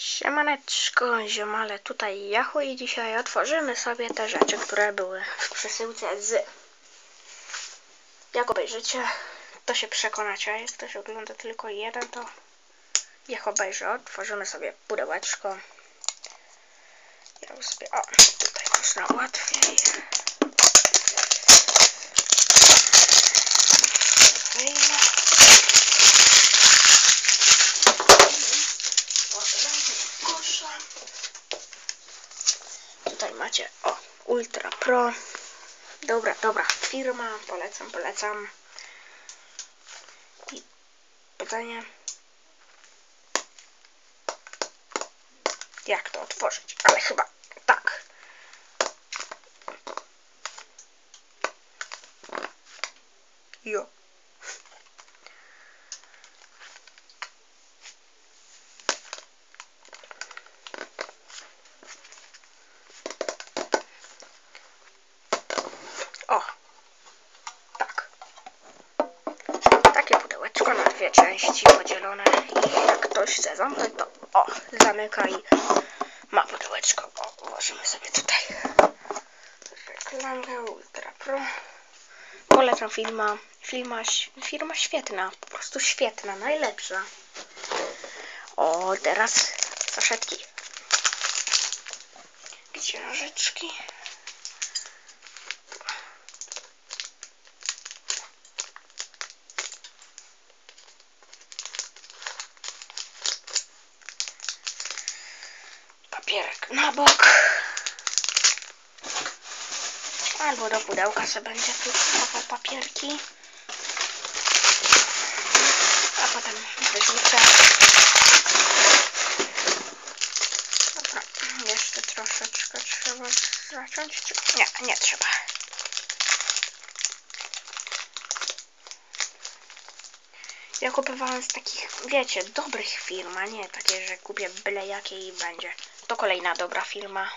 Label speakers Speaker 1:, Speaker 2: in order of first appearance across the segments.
Speaker 1: Siemaneczko, ziomale, tutaj Jachu i dzisiaj otworzymy sobie te rzeczy, które były w przesyłce z... Jak obejrzycie, to się przekonacie, a jak ktoś ogląda tylko jeden, to niech obejrzy. Otworzymy sobie pudełeczko. Ja sobie... O, tutaj można łatwiej. Tutaj macie, o, Ultra Pro. Dobra firma, polecam. I pytanie, jak to otworzyć? Ale chyba tak. Jo. O, tak. Takie pudełeczko na dwie części podzielone i jak ktoś chce zamknąć, to o, zamyka i ma pudełeczko. O, włożymy sobie tutaj reklamę Ultra Pro. Polecam firma świetna, po prostu świetna, najlepsza. O, teraz saszetki. Gdzie nożyczki? Papierek na bok. Albo do pudełka sobie będzie tu wkładał papierki. A potem wyrzucę. Dobra, jeszcze troszeczkę trzeba zacząć. Nie trzeba. Ja kupowałem z takich, wiecie, dobrych firm, a nie takie, że kupię byle jakie i będzie. To kolejna dobra firma.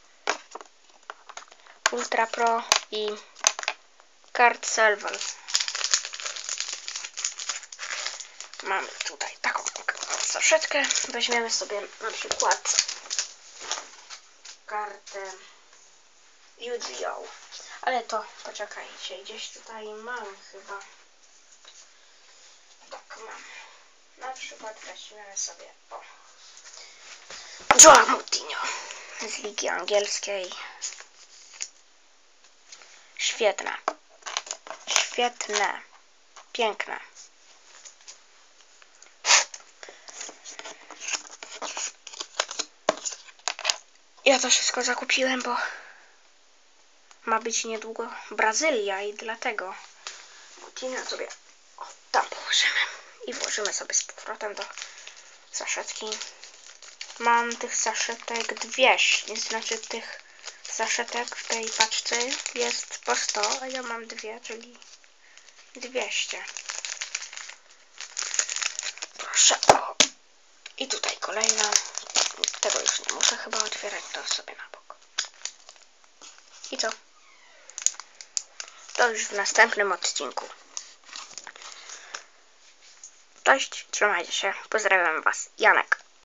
Speaker 1: Ultra Pro i Card Silver. Mamy tutaj taką saszetkę. Weźmiemy sobie na przykład kartę Yu-Gi-Oh! Ale to poczekajcie, gdzieś tutaj mam chyba. Tak, mam. Na przykład weźmiemy sobie Joe Moutinho z Ligi Angielskiej. Świetne. Piękne. Ja to wszystko zakupiłem, bo ma być niedługo Brazylia i dlatego Moutinho sobie tam położymy i włożymy sobie z powrotem do saszetki. Mam tych saszetek 200, znaczy tych saszetek w tej paczce jest po 100, a ja mam 2, czyli 200. Proszę, o. I tutaj kolejna. Tego już nie muszę chyba otwierać, to sobie na bok. I co? To już w następnym odcinku. Cześć, trzymajcie się, pozdrawiam was, Janek.